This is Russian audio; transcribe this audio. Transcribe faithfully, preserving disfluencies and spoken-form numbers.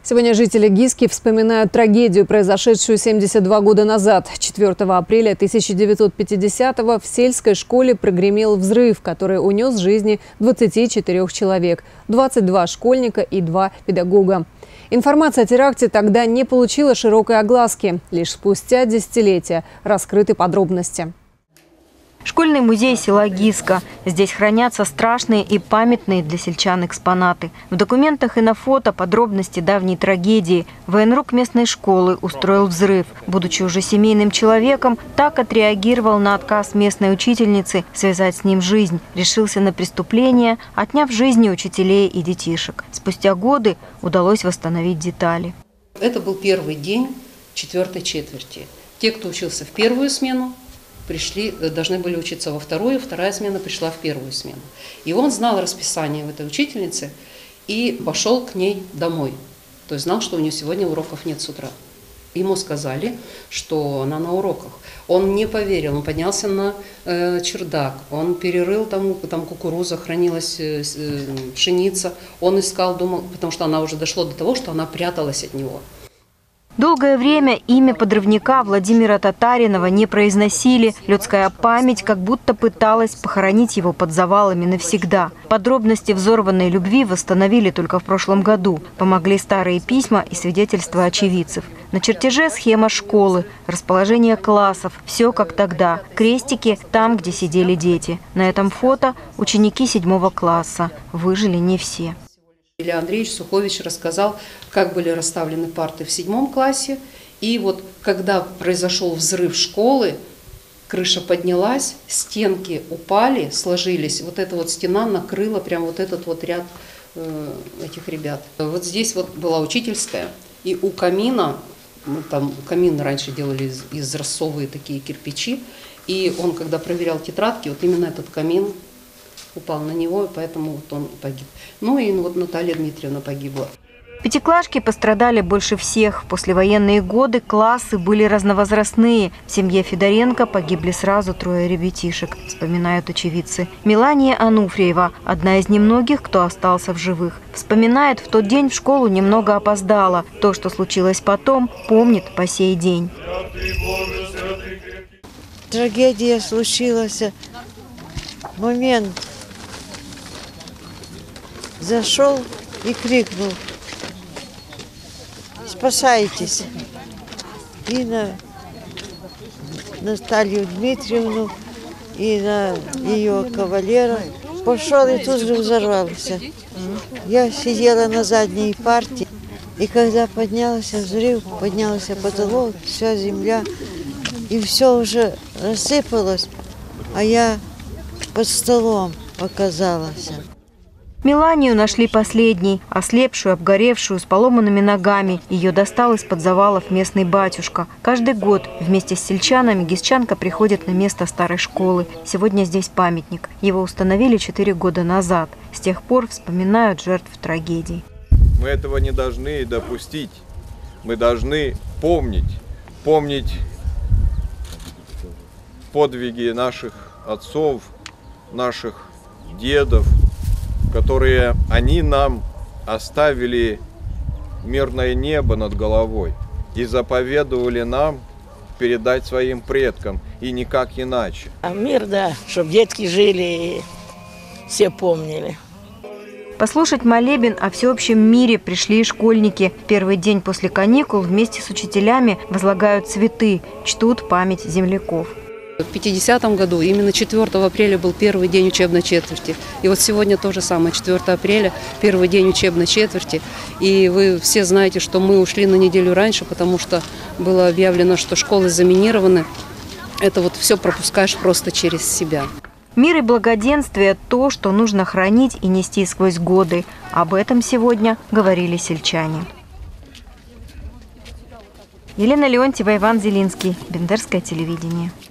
Сегодня жители Гиски вспоминают трагедию, произошедшую семьдесят два года назад. четвёртого апреля тысяча девятьсот пятидесятого в сельской школе прогремел взрыв, который унес жизни двадцати четырёх человек, двадцати двух школьника и двух педагога. Информация о теракте тогда не получила широкой огласки. Лишь спустя десятилетия раскрыты подробности. Школьный музей села Гиска. Здесь хранятся страшные и памятные для сельчан экспонаты. В документах и на фото подробности давней трагедии. Военрук местной школы устроил взрыв. Будучи уже семейным человеком, так отреагировал на отказ местной учительницы связать с ним жизнь. Решился на преступление, отняв жизни учителей и детишек. Спустя годы удалось восстановить детали. Это был первый день четвертой четверти. Те, кто учился в первую смену, пришли, должны были учиться во вторую, вторая смена пришла в первую смену. И он знал расписание в этой учительнице и пошел к ней домой. То есть знал, что у нее сегодня уроков нет с утра. Ему сказали, что она на уроках. Он не поверил, он поднялся на э, чердак, он перерыл, там, там кукуруза, хранилась э, пшеница. Он искал, думал, потому что она уже дошло до того, что она пряталась от него. Долгое время имя подрывника Владимира Татаринова не произносили. Людская память как будто пыталась похоронить его под завалами навсегда. Подробности взорванной любви восстановили только в прошлом году. Помогли старые письма и свидетельства очевидцев. На чертеже схема школы, расположение классов. Все как тогда. Крестики там, где сидели дети. На этом фото ученики седьмого класса. Выжили не все. Илья Андреевич Сухович рассказал, как были расставлены парты в седьмом классе. И вот когда произошел взрыв школы, крыша поднялась, стенки упали, сложились. Вот эта вот стена накрыла прям вот этот вот ряд э, этих ребят. Вот здесь вот была учительская, и у камина, ну, там камин раньше делали из, из рассовые такие кирпичи, и он, когда проверял тетрадки, вот именно этот камин упал на него, и поэтому вот он погиб. Ну и вот Наталья Дмитриевна погибла. Пятиклашки пострадали больше всех. В послевоенные годы классы были разновозрастные. В семье Федоренко погибли сразу трое ребятишек, вспоминают очевидцы. Мелания Ануфриева – одна из немногих, кто остался в живых. Вспоминает, в тот день в школу немного опоздала. То, что случилось потом, помнит по сей день. Трагедия случилась в момент. Зашел и крикнул: «Спасайтесь!» И на Наталью Дмитриевну, и на ее кавалера. Пошел и тут же взорвался. Я сидела на задней парте, и когда поднялся взрыв, поднялся потолок, вся земля, и все уже рассыпалось, а я под столом оказалась. Меланию нашли последней, ослепшую, обгоревшую, с поломанными ногами. Ее достал из-под завалов местный батюшка. Каждый год вместе с сельчанами гисчанка приходит на место старой школы. Сегодня здесь памятник. Его установили четыре года назад. С тех пор вспоминают жертв трагедий. Мы этого не должны допустить. Мы должны помнить, помнить подвиги наших отцов, наших дедов, которые они нам оставили мирное небо над головой и заповедовали нам передать своим предкам, и никак иначе. А мир, да, чтобы детки жили и все помнили. Послушать молебен о всеобщем мире пришли и школьники. Первый день после каникул вместе с учителями возлагают цветы, чтут память земляков. В пятидесятом году именно четвёртого апреля был первый день учебной четверти. И вот сегодня то же самое, четвёртого апреля, первый день учебной четверти. И вы все знаете, что мы ушли на неделю раньше, потому что было объявлено, что школы заминированы. Это вот все пропускаешь просто через себя. Мир и благоденствие – то, что нужно хранить и нести сквозь годы. Об этом сегодня говорили сельчане. Елена Леонтьева, Иван Зелинский. Бендерское телевидение.